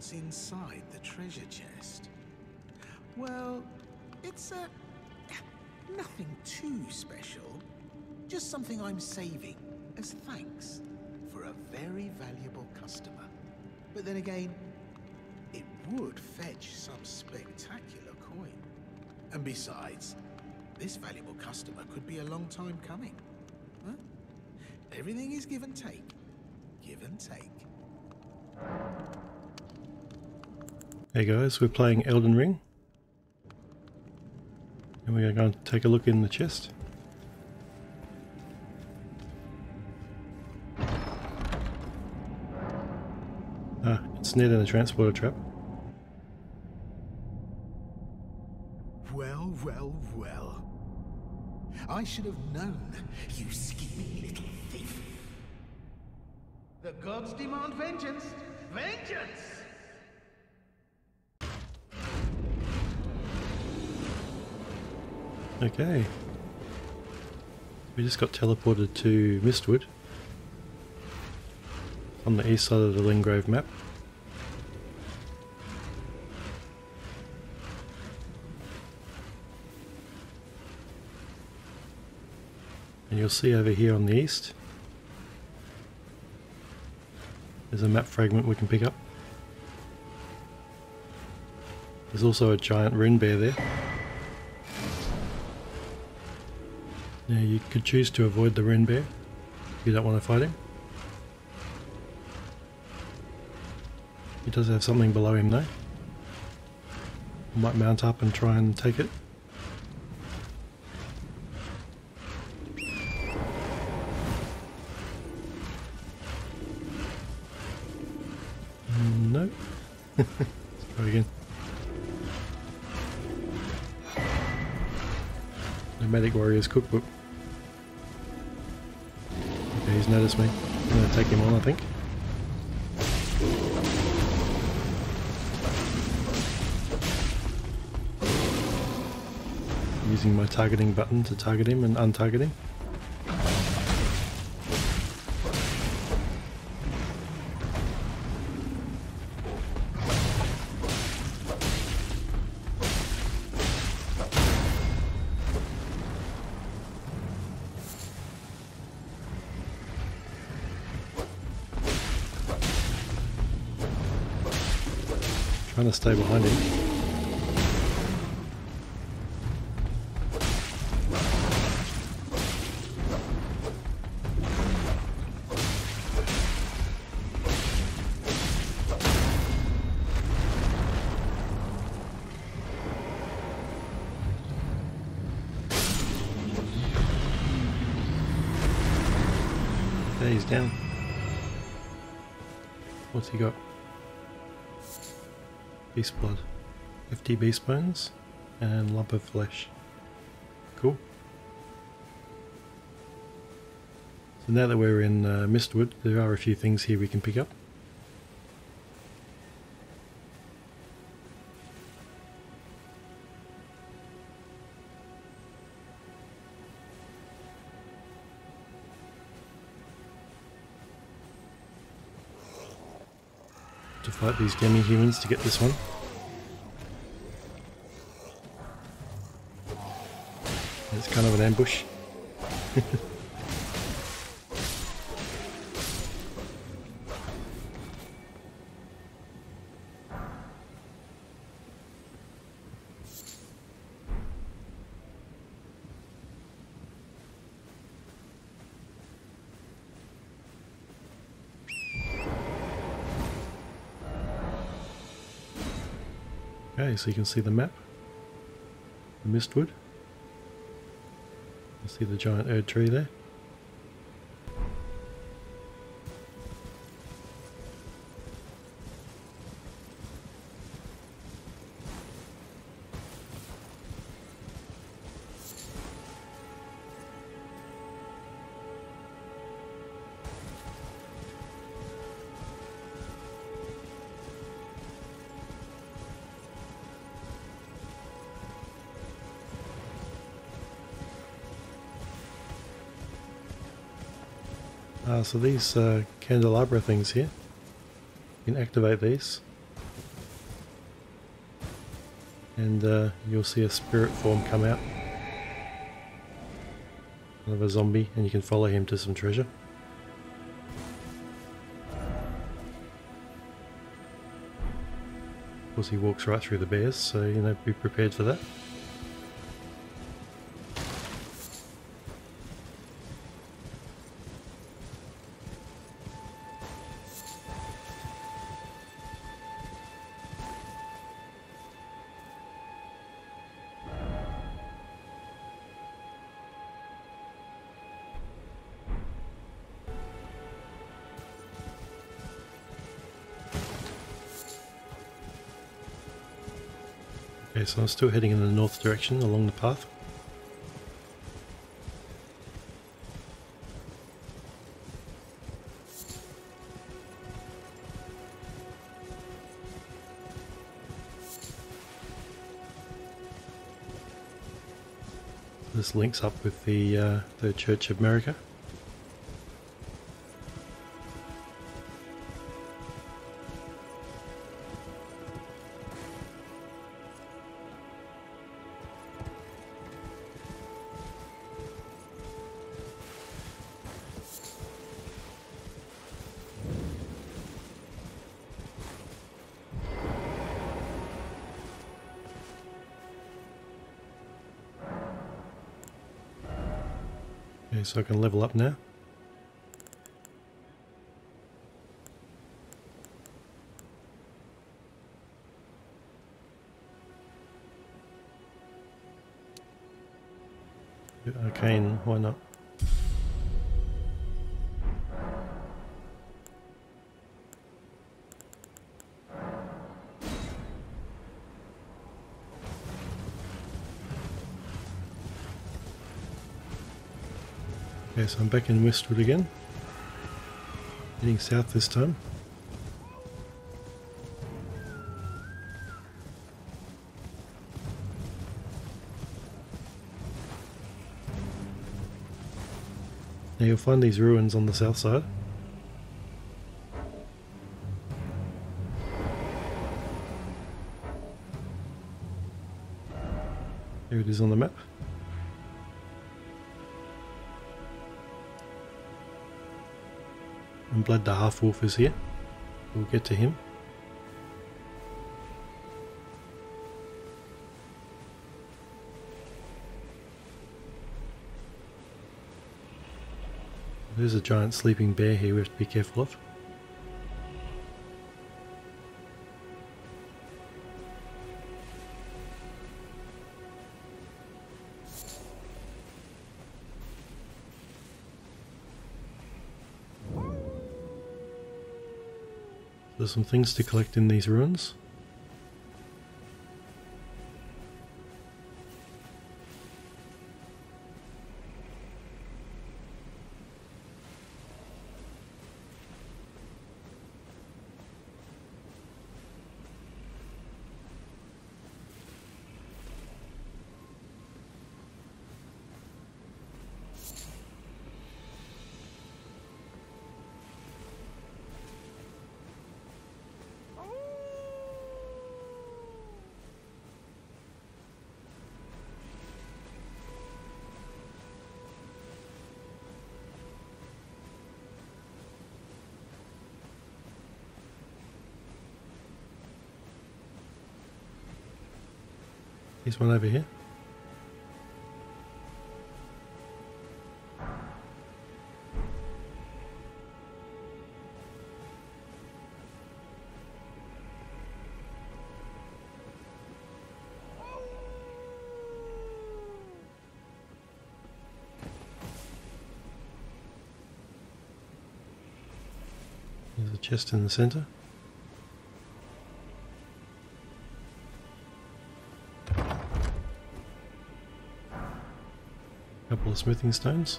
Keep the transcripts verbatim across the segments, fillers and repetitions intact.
what's inside the treasure chest? Well, it's a... nothing too special. Just something I'm saving as thanks for a very valuable customer. But then again, it would fetch some spectacular coin. And besides, this valuable customer could be a long time coming. Huh? Everything is give and take. Give and take. Hey guys, we're playing Elden Ring. And we're going to take a look in the chest. Ah, it's net in a transporter trap. Well, well, well. I should have known, you scheming little thief. The gods demand vengeance. Vengeance! Okay. We just got teleported to Mistwood. On the east side of the Lingrave map. And you'll see over here on the east, there's a map fragment we can pick up. There's also a giant rune bear there. Now you could choose to avoid the rune bear if you don't want to fight him. He does have something below him though. I might mount up and try and take it. No. Let's try again. Nomadic Warriors Cookbook. Okay, he's noticed me. I'm going to take him on, I think. Using my targeting button to target him and untarget him. Trying to stay behind him. Okay, he's down. What's he got? Beast blood, fifty beast bones, and lump of flesh. Cool. So now that we're in uh, Mistwood, there are a few things here we can pick up. To fight these demi humans to get this one. It's kind of an ambush. Okay, so you can see the map, the Mistwood. You see the giant Erd tree there. Uh, so these uh, candelabra things here, you can activate these and uh, you'll see a spirit form come out of a zombie, and you can follow him to some treasure. Of course, he walks right through the bears, so you know, be prepared for that. Okay, so I'm still heading in the north direction along the path. This links up with the, uh, the Church of America. Okay, so I can level up now. Arcane, why not? Okay, so I'm back in Mistwood again. Heading south this time. Now you'll find these ruins on the south side. Here it is on the map. And Blood the Half-Wolf is here. We'll get to him. There's a giant sleeping bear here we have to be careful of. There's some things to collect in these ruins. There's one over here. There's a chest in the center. Couple of smithing stones.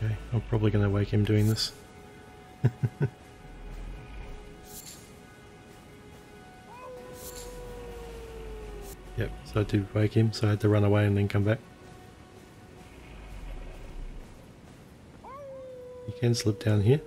Okay, I'm probably going to wake him doing this. Yep, so I did wake him, so I had to run away and then come back. You can slip down here.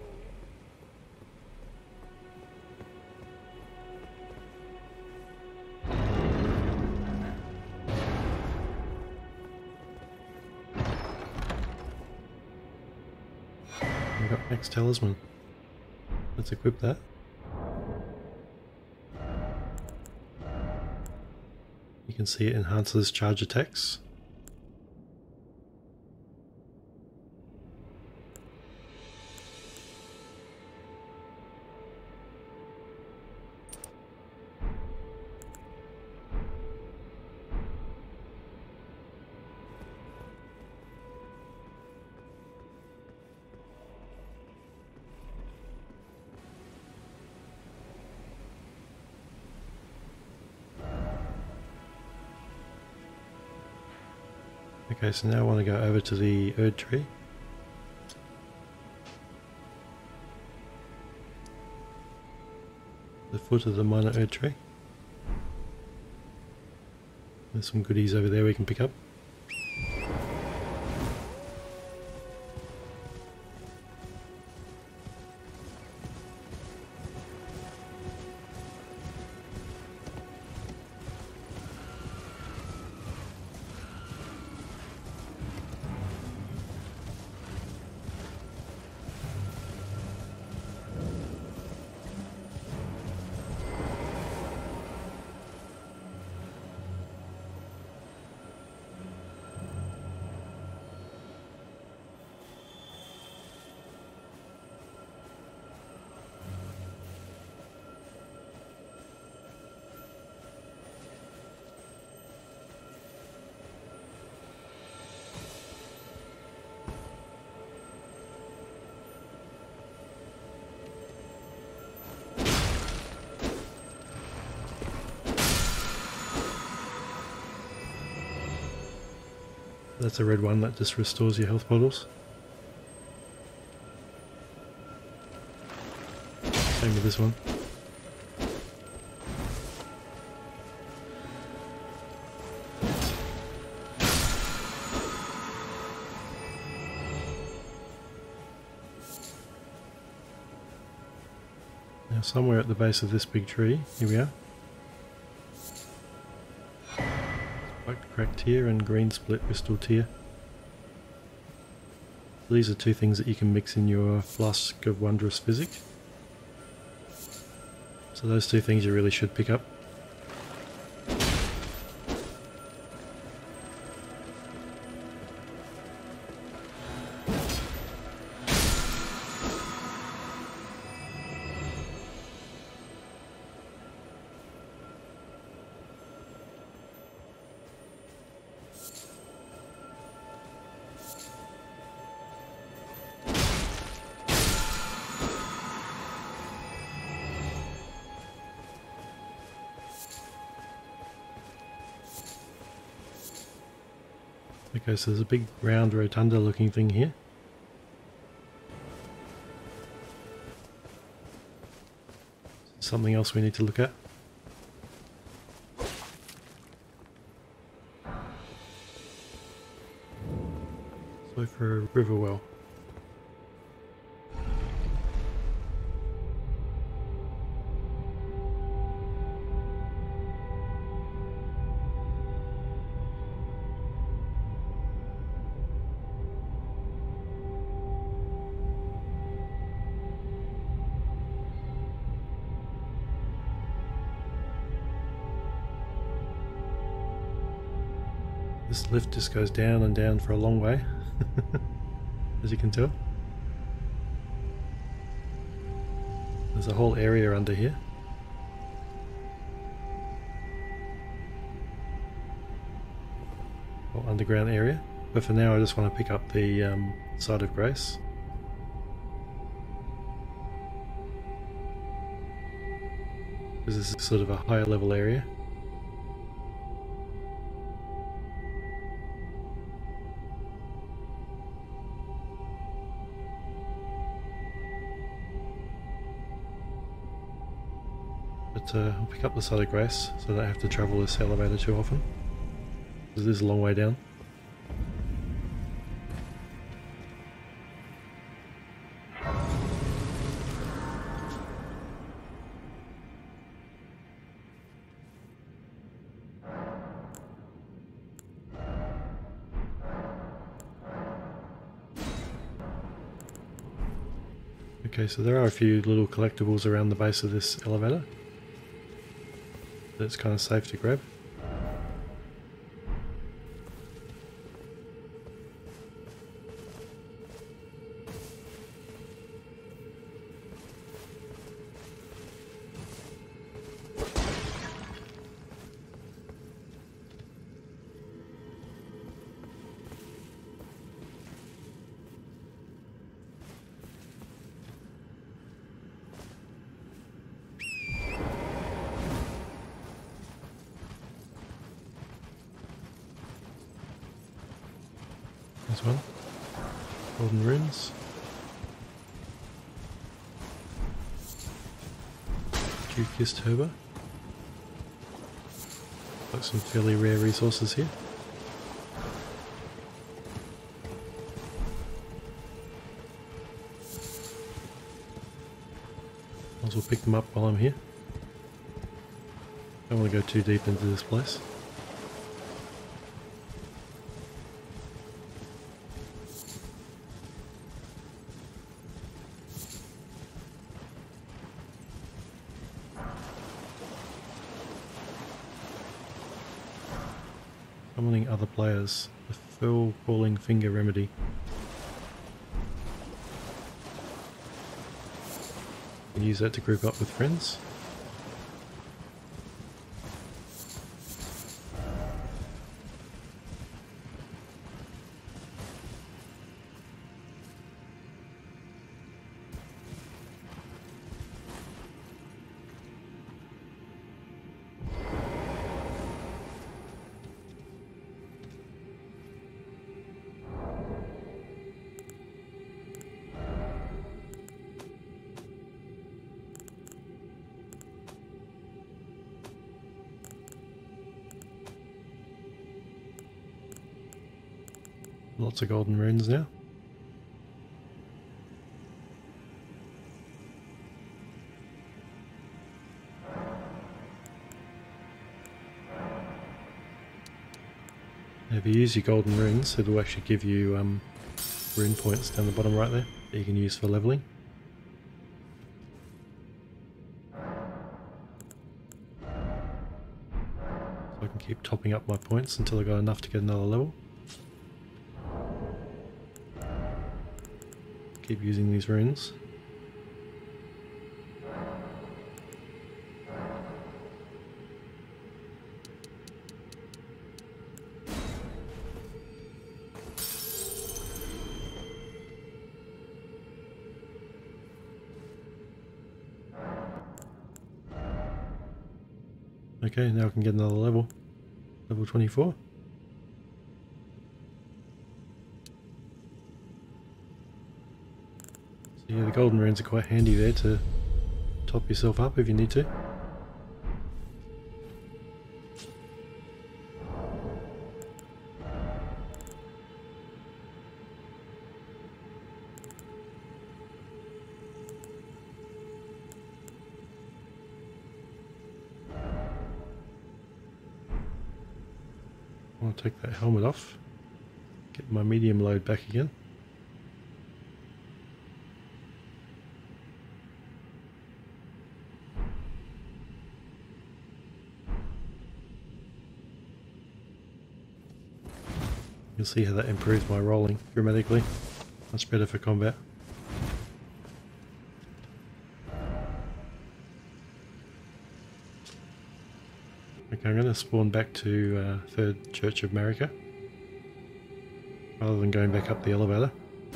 We've got Max Talisman. Let's equip that. You can see it enhances charge attacks. Okay, so now I want to go over to the Erd tree. The foot of the minor Erd tree. There's some goodies over there we can pick up. That's a red one that just restores your health bottles. Same with this one. Now somewhere at the base of this big tree, here we are. White cracked tear and green split crystal tear. These are two things that you can mix in your flask of wondrous physic. So those two things you really should pick up. Okay, so there's a big round rotunda looking thing here. Something else we need to look at. So for a river well. This lift just goes down and down for a long way, as you can tell. There's a whole area under here. Whole underground area. But for now I just want to pick up the um, Side of Grace. Because this is sort of a higher level area. But uh, I'll pick up the side of grace so I don't have to travel this elevator too often. Because it is a long way down. Okay, so there are a few little collectibles around the base of this elevator that's kind of safe to grab. This one. Golden runes. Dukius Turbo. Like some fairly rare resources here. Might as well pick them up while I'm here. Don't want to go too deep into this place. Summoning other players. The Fell Calling Finger Remedy. You can use that to group up with friends. Lots of golden runes now. If you use your golden runes, it'll actually give you um, rune points down the bottom right there that you can use for leveling. So I can keep topping up my points until I got enough to get another level. Keep using these runes. Okay, now I can get another level. Level twenty-four. So yeah, the golden runes are quite handy there to top yourself up if you need to. I want to take that helmet off, get my medium load back again. You'll see how that improves my rolling dramatically. Much better for combat. Okay, I'm going to spawn back to uh, Third Church of Marika, rather than going back up the elevator.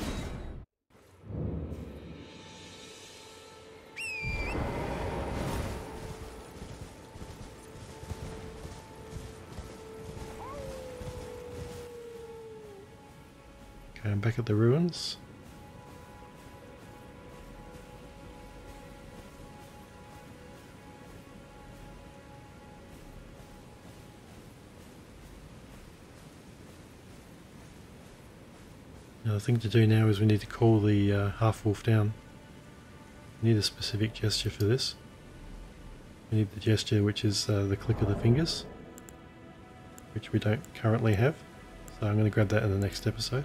Okay, I'm back at the ruins. Now the thing to do now is we need to call the uh, half-wolf down. We need a specific gesture for this. We need the gesture which is uh, the click of the fingers, which we don't currently have. So I'm going to grab that in the next episode.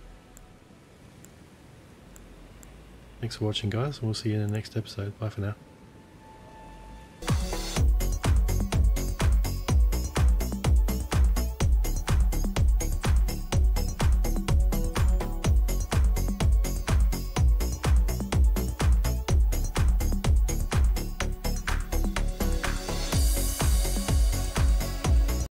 Thanks for watching guys, and we'll see you in the next episode. Bye for now.